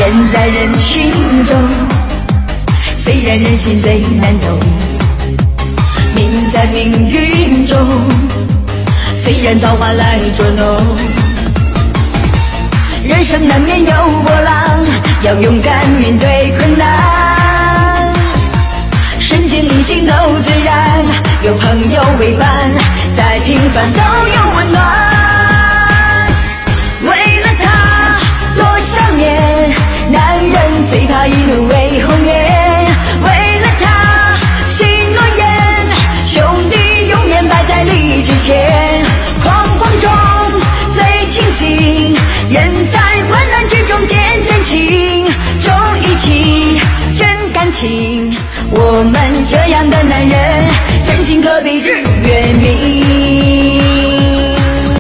站在人群中，虽然人心最难懂，命在命运中，虽然造化来捉弄。人生难免有波浪，要勇敢面对困难，顺境逆境都自然，有朋友为伴，再平凡都有温暖。为了他多想念，男人最怕一怒